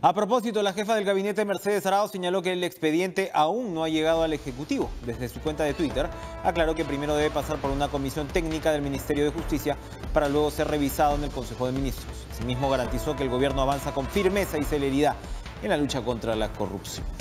A propósito, la jefa del gabinete, Mercedes Arao, señaló que el expediente aún no ha llegado al Ejecutivo. Desde su cuenta de Twitter, aclaró que primero debe pasar por una comisión técnica del Ministerio de Justicia para luego ser revisado en el Consejo de Ministros. Asimismo, garantizó que el gobierno avanza con firmeza y celeridad en la lucha contra la corrupción.